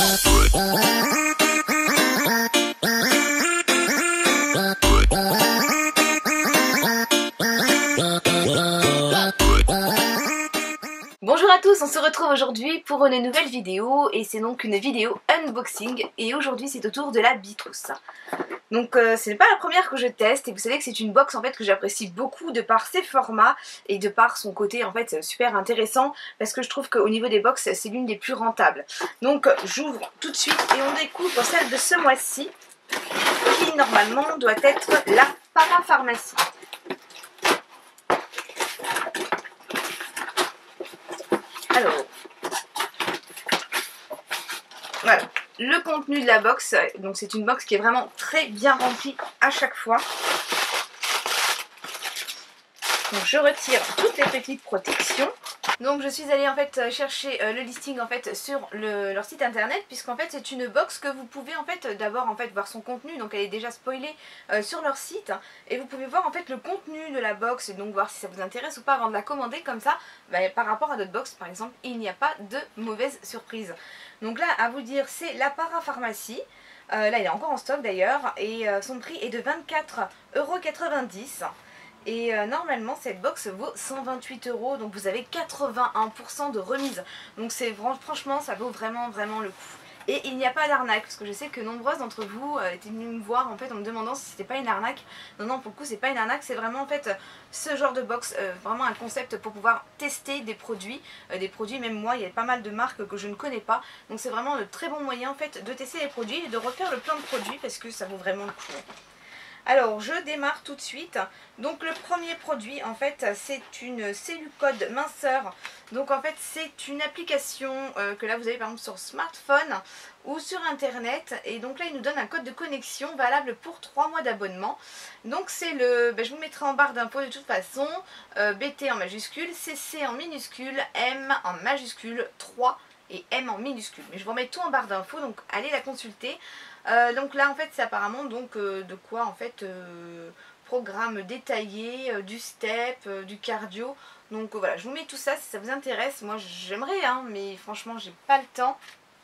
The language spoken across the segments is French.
Bonjour à tous, on se retrouve aujourd'hui pour une nouvelle vidéo et c'est donc une vidéo unboxing et aujourd'hui c'est au tour de la Bitrousse. Donc ce n'est pas la première que je teste et vous savez que c'est une box en fait que j'apprécie beaucoup de par ses formats et de par son côté en fait super intéressant parce que je trouve qu'au niveau des box c'est l'une des plus rentables. Donc j'ouvre tout de suite et on découvre celle de ce mois-ci qui normalement doit être la Parapharmacie. Alors, voilà, le contenu de la box, donc c'est une box qui est vraiment très bien remplie à chaque fois. Donc je retire toutes les petites protections. Donc je suis allée en fait chercher le listing en fait sur leur site internet, puisqu'en fait c'est une box que vous pouvez en fait d'abord en fait voir son contenu, donc elle est déjà spoilée sur leur site et vous pouvez voir en fait le contenu de la box et donc voir si ça vous intéresse ou pas avant de la commander, comme ça par rapport à d'autres box par exemple il n'y a pas de mauvaise surprise. Donc là à vous dire c'est la Parapharmacie. Là il est encore en stock d'ailleurs et son prix est de 24,90 €. Et normalement cette box vaut 128 €, donc vous avez 81% de remise. Donc c'est franchement ça vaut vraiment le coup. Et il n'y a pas d'arnaque, parce que je sais que nombreuses d'entre vous étaient venues me voir en fait en me demandant si c'était pas une arnaque. Non, pour le coup c'est pas une arnaque, c'est vraiment en fait ce genre de box, vraiment un concept pour pouvoir tester des produits, même moi il y a pas mal de marques que je ne connais pas. Donc c'est vraiment de très bons moyens en fait de tester les produits et de refaire le plein de produits parce que ça vaut vraiment le coup. Alors je démarre tout de suite. Donc le premier produit en fait c'est une Cellucode minceur. Donc en fait c'est une application que là vous avez par exemple sur smartphone ou sur internet. Et donc là il nous donne un code de connexion valable pour 3 mois d'abonnement. Donc c'est le, je vous mettrai en barre d'infos de toute façon, BT en majuscule, CC en minuscule, M en majuscule, 3 et M en minuscule. Mais je vous remets tout en barre d'infos, donc allez la consulter. Donc là en fait c'est apparemment donc de quoi en fait programme détaillé, du step, du cardio. Donc voilà, je vous mets tout ça si ça vous intéresse. Moi j'aimerais hein, mais franchement j'ai pas le temps.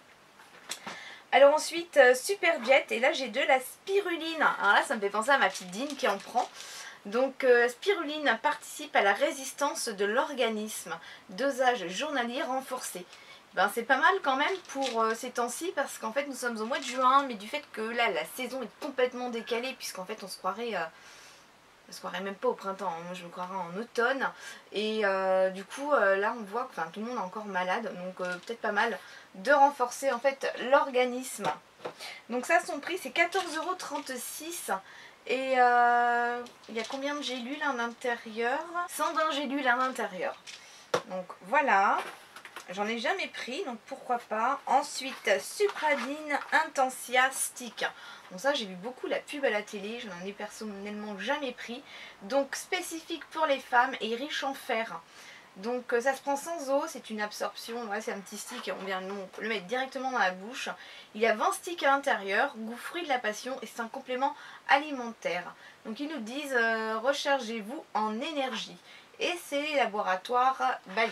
Alors ensuite Superjet, et là j'ai de la spiruline. Alors là ça me fait penser à ma petite Dine qui en prend. Donc spiruline participe à la résistance de l'organisme, dosage journalier renforcé. Ben, c'est pas mal quand même pour ces temps-ci parce qu'en fait nous sommes au mois de juin, mais du fait que là la saison est complètement décalée puisqu'en fait on se croirait même pas au printemps, hein. Moi je me croirais en automne et du coup là on voit que tout le monde est encore malade, donc peut-être pas mal de renforcer en fait l'organisme. Donc ça son prix c'est 14,36 € et il y a combien de gélules à l'intérieur? 120 gélules à l'intérieur. Donc voilà. J'en ai jamais pris, donc pourquoi pas. Ensuite, Supradyn Intensia Stick. Bon ça j'ai vu beaucoup la pub à la télé, je n'en ai personnellement jamais pris. Donc spécifique pour les femmes et riche en fer. Donc ça se prend sans eau, c'est une absorption, ouais, c'est un petit stick, on peut le mettre directement dans la bouche. Il y a 20 sticks à l'intérieur, goût fruit de la passion et c'est un complément alimentaire. Donc ils nous disent rechargez-vous en énergie. Et c'est les laboratoires Bali.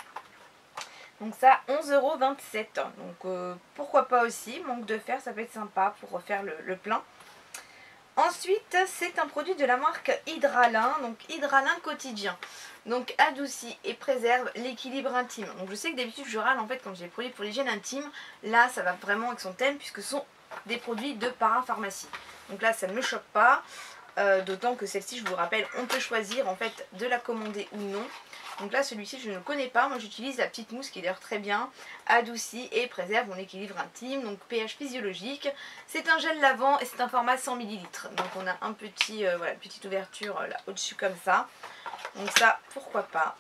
Donc ça 11,27 €. Donc pourquoi pas aussi, manque de fer, ça peut être sympa pour refaire le plein. Ensuite c'est un produit de la marque Hydralin, donc Hydralin quotidien. Donc adoucit et préserve l'équilibre intime. Donc je sais que d'habitude je râle en fait quand j'ai des produits pour l'hygiène intime. Là ça va vraiment avec son thème puisque ce sont des produits de Parapharmacie. Donc là ça ne me choque pas. D'autant que celle-ci, je vous rappelle, on peut choisir en fait de la commander ou non. Donc là celui-ci je ne le connais pas, moi j'utilise la petite mousse qui est d'ailleurs très bien, adoucit et préserve mon équilibre intime, donc pH physiologique. C'est un gel lavant et c'est un format 100 ml. Donc on a un petit, voilà, petite ouverture là au-dessus comme ça. Donc ça pourquoi pas.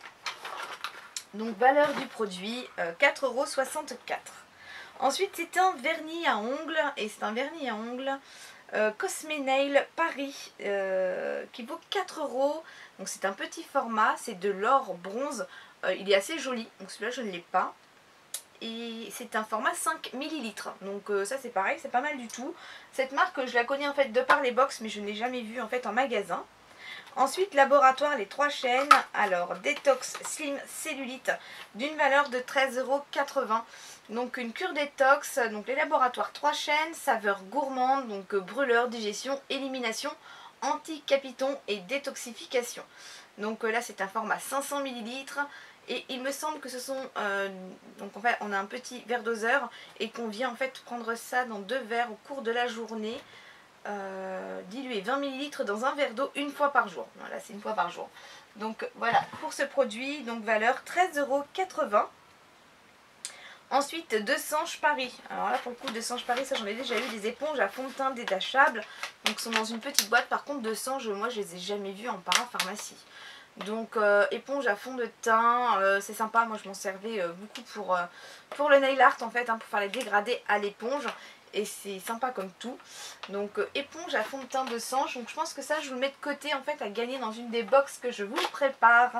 Donc valeur du produit 4,64 €. Ensuite c'est un vernis à ongles et c'est un vernis à ongles Cosmenail Paris qui vaut 4 €. Donc c'est un petit format, c'est de l'or bronze, il est assez joli, donc celui-là je ne l'ai pas. Et c'est un format 5 ml. Donc ça c'est pareil, c'est pas mal du tout. Cette marque je la connais en fait de par les box, mais je ne l'ai jamais vue en fait en magasin. Ensuite, Laboratoire, les 3 chaînes. Alors, Détox Slim Cellulite d'une valeur de 13,80 €. Donc, une cure détox. Donc, les Laboratoires 3 chaînes, saveur gourmande, donc brûleur, digestion, élimination, anti-capiton et détoxification. Donc là, c'est un format 500 ml. Et il me semble que ce sont... donc en fait, on a un petit verre doseur et qu'on vient en fait prendre ça dans 2 verres au cours de la journée. Diluer 20 ml dans un verre d'eau une fois par jour. Voilà, c'est une fois par jour. Donc voilà pour ce produit, donc valeur 13,80 €. Ensuite, de Sange Paris. Alors là, pour le coup, de Sange Paris, ça j'en ai déjà eu, des éponges à fond de teint détachables. Donc, sont dans une petite boîte. Par contre, de Sange, moi, je les ai jamais vues en parapharmacie. Donc, éponge à fond de teint, c'est sympa. Moi, je m'en servais beaucoup pour le nail art, en fait, hein, pour faire les dégradés à l'éponge. Et c'est sympa comme tout. Donc, éponge à fond de teint de Sange. Donc, je pense que ça, je vous le mets de côté, en fait, à gagner dans une des box que je vous prépare.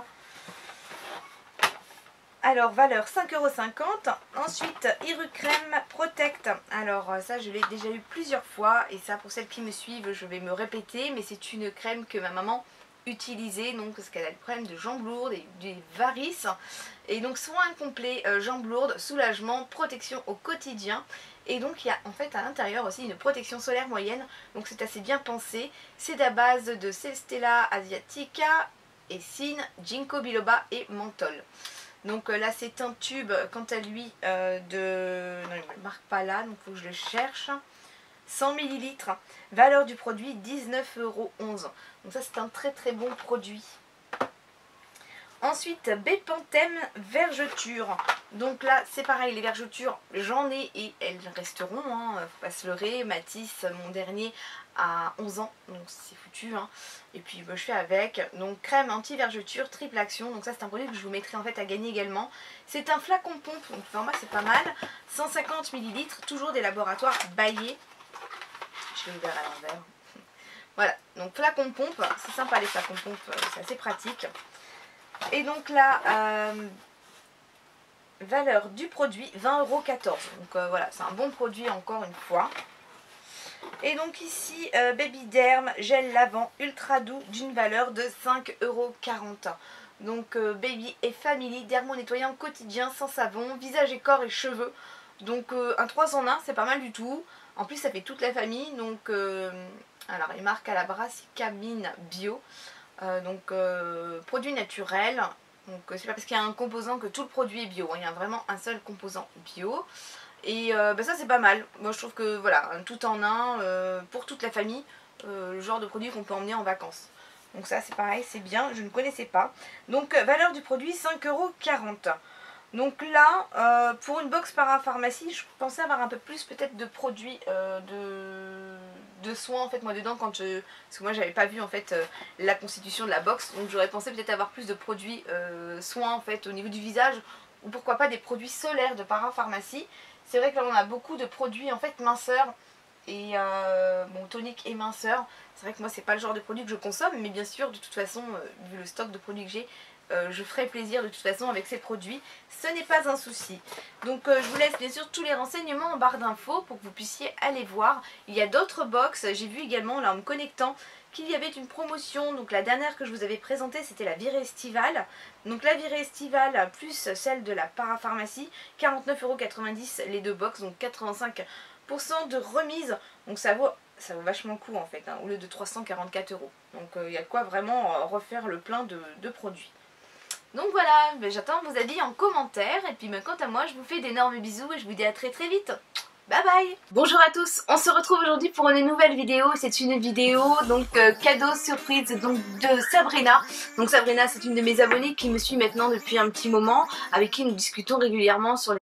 Alors, valeur 5,50 €. Ensuite, Irucrème Protect. Alors, ça, je l'ai déjà eu plusieurs fois. Et ça, pour celles qui me suivent, je vais me répéter. Mais c'est une crème que ma maman utilisait. Donc, parce qu'elle a le problème de jambes lourdes et des varices. Et donc, soin complet, jambes lourdes, soulagement, protection au quotidien. Et donc, il y a en fait à l'intérieur aussi une protection solaire moyenne. Donc, c'est assez bien pensé. C'est à base de Celstella Asiatica, Essine, Ginkgo biloba et menthol. Donc là c'est un tube quant à lui de... Non, il ne me marque pas là, donc il faut que je le cherche. 100 ml. Valeur du produit 19,11 €. Donc ça c'est un très très bon produit. Ensuite, Bepanthen vergeture. Donc là, c'est pareil, les vergetures, j'en ai et elles resteront, hein, faut pas se leurrer. Matisse, mon dernier, a 11 ans, donc c'est foutu. Hein. Et puis, bah, je fais avec. Donc, crème anti-vergeture, triple action. Donc ça, c'est un produit que je vous mettrai en fait à gagner également. C'est un flacon pompe, donc pour moi, c'est pas mal. 150 ml, toujours des laboratoires Bayer. Je l'ai ouvert à l'envers. Voilà, donc flacon pompe, c'est sympa les flacons pompe, c'est assez pratique. Et donc là, valeur du produit 20,14 €. Donc voilà, c'est un bon produit encore une fois. Et donc ici, Baby Derm gel lavant ultra doux d'une valeur de 5,40 €. Donc Baby et Family, dermo nettoyant quotidien sans savon, visage et corps et cheveux. Donc un 3 en 1, c'est pas mal du tout. En plus ça fait toute la famille. Donc alors il marque à la Brassica Mine Bio. Donc produit naturel. Donc c'est pas parce qu'il y a un composant que tout le produit est bio, hein. Il y a vraiment un seul composant bio. Et bah ça c'est pas mal. Moi je trouve que voilà, un tout en un pour toute la famille, le genre de produit qu'on peut emmener en vacances. Donc ça c'est pareil, c'est bien, je ne connaissais pas. Donc valeur du produit 5,40 €. Donc là, pour une box parapharmacie, je pensais avoir un peu plus peut-être de produits de soins en fait moi dedans parce que moi j'avais pas vu en fait la constitution de la box, donc j'aurais pensé peut-être avoir plus de produits soins en fait au niveau du visage ou pourquoi pas des produits solaires de parapharmacie. C'est vrai que là on a beaucoup de produits en fait minceurs et bon tonique et minceur. C'est vrai que moi c'est pas le genre de produit que je consomme, mais bien sûr de toute façon vu le stock de produits que j'ai, je ferai plaisir de toute façon avec ces produits, ce n'est pas un souci. Donc je vous laisse bien sûr tous les renseignements en barre d'infos pour que vous puissiez aller voir. Il y a d'autres box, j'ai vu également là en me connectant qu'il y avait une promotion. Donc la dernière que je vous avais présentée c'était la virée estivale. Donc la virée estivale plus celle de la parapharmacie, 49,90 € les deux box, donc 85% de remise. Donc ça vaut vachement le coup en fait, hein, au lieu de 344 €. Donc il y a de quoi vraiment refaire le plein de produits. Donc voilà, j'attends vos avis en commentaire. Et puis quant à moi, je vous fais d'énormes bisous et je vous dis à très très vite. Bye bye. Bonjour à tous, on se retrouve aujourd'hui pour une nouvelle vidéo. C'est une vidéo donc cadeau surprise donc de Sabrina. Donc Sabrina c'est une de mes abonnées qui me suit maintenant depuis un petit moment, avec qui nous discutons régulièrement sur les